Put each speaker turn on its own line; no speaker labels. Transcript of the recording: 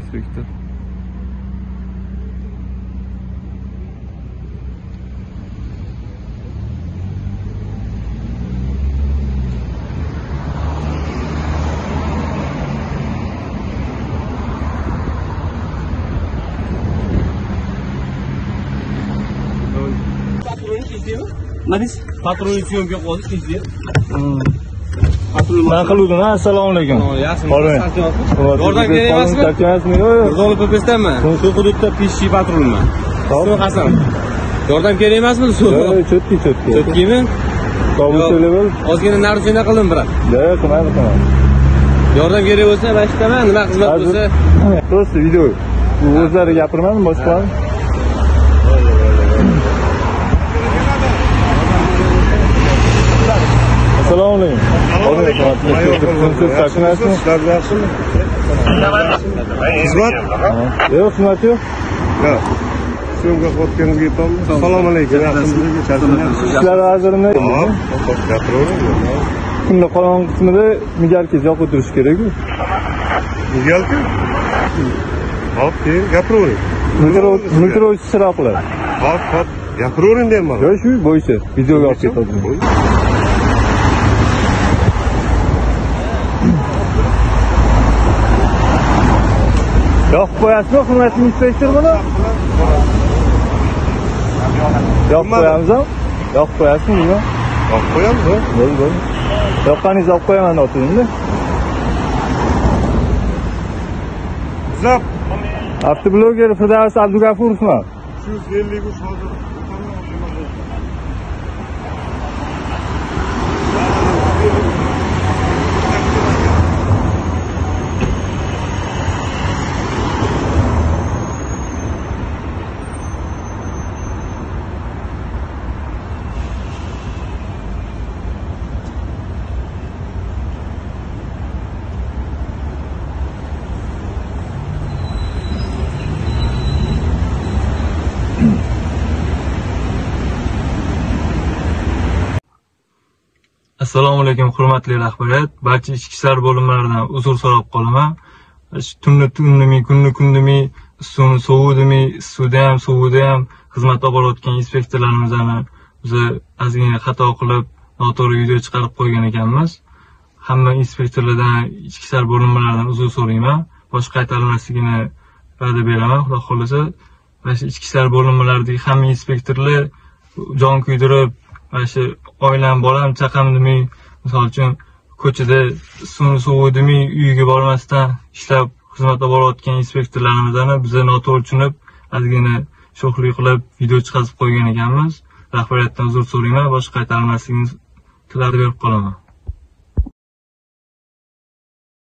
inspektor.
Patron syomka qildi, izlab.
Nima qiluvding? Assalomu alaykum.
Yaxshimi? Yordam kerak emasmi?
Tarkamasmi? Yo'q.
Rizoli ko'pesdanmi? Shu hududda pishchi patrulman. To'g'ri, Hasan. Yordam kerak emasmi?
Yo'q, cho'tki.
Cho'tkimi? Ozgina narusina qildim biroq.
Yo'q, qilmadim.
Yordam kerak bo'lsa, bashitaman, nima xizmat bo'lsa.
To'g'ri, video. Bu o'zlari gapirmadim, boshqa. Assalomu alaykum.
Xizmat?
Yo'q, xizmat yo'q.
Yo'q. Syomka qilayotganimga yetolmay. Assalomu alaykum.
Ishlar vazirimi?
Gapiravering.
Kunda qolgan qismida migalka yoqib turish kerak-ku.
Migalka? Hop, keyin gapiravering.
Multiro'ch chiroqlar.
Hop, gapiravering deyman.
Yo'q, shu bo'yicha videoga olib ketadi. Yo'q qo'yasizmi, hurmatli inspektor buni? Yo'q qo'yamizmi? Yo'q qo'yasizmi buni?
Yo'q qo'yamiz.
Bo'ldi. Yoqqaningizni olib qo'yaman otingizda.
Zap.
Avtobloger Firdavs Abdugafurovman.
253 hozir.
Assalomu alaykum hurmatli rahbariyat. Barcha ichki ishlar bo'limlaridan uzr so'rab qolaman. Kunni ustuni suvida ham xizmat olib borayotgan inspektorlarimizni biz ozgina xato qilib noto'g'ri video chiqarib qo'ygan ekanmiz. Hamma inspektorlardan, ichki ishlar bo'limlaridan uzr so'rayman. Boshqa qaytarilmasligini va'da beraman. Xudo xolasa, mana shu ichki ishlar bo'limlaridagi hamma inspektorlar jon kuydirib, mana shu oilam, bolam, chaqam demay, misol uchun ko'chada suvi demay uyiga bormasdan ishlab xizmat olib borayotgan inspektorlarimizni bizni noto'g'ri tushunib, ozgina sho'xlik qilib video chiqarib qo'ygan ekanmiz. Rahbariyatdan uzr so'rayman, boshqa qaytarilmasligini tilab berib qolaman.